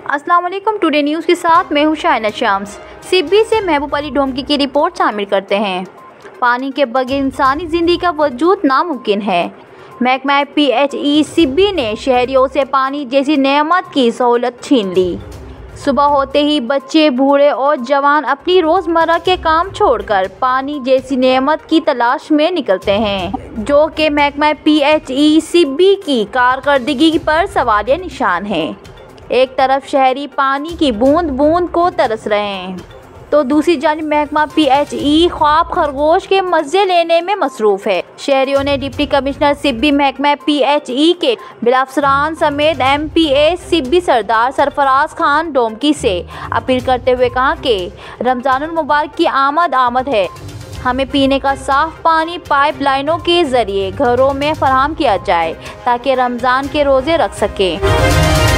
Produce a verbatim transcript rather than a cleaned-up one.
अस्सलाम वालेकुम। Today news के साथ मैं हूँ शाइना शाम्स। सिबी से महबूब अली ढोमकी की रिपोर्ट शामिल करते हैं। पानी के बगैर इंसानी ज़िंदगी का वजूद नामुमकिन है। महकमा पी एच ई सिबी ने शहरियों से पानी जैसी नेमत की सहूलत छीन ली। सुबह होते ही बच्चे, बूढ़े और जवान अपनी रोज़मर्रा के काम छोड़कर पानी जैसी नेमत की तलाश में निकलते हैं, जो कि महकमा पी एच ई सिबी की कारकर्दगी पर सवालिया निशान है। एक तरफ शहरी पानी की बूंद बूंद को तरस रहे हैं, तो दूसरी जानिब महकमा पी एच ई ख्वाब खरगोश के मज़े लेने में मसरूफ़ है। शहरियों ने डिप्टी कमिश्नर सिबी महकमा पी एच ई के बिलाफसरान समेत एम पी ए सिबी सरदार सरफराज खान ढोमकी से अपील करते हुए कहा कि रमज़ानुल मुबारक की आमद आमद है। हमें पीने का साफ़ पानी पाइप लाइनों के ज़रिए घरों में फराहम किया जाए ताकि रमज़ान के रोज़े रख सकें।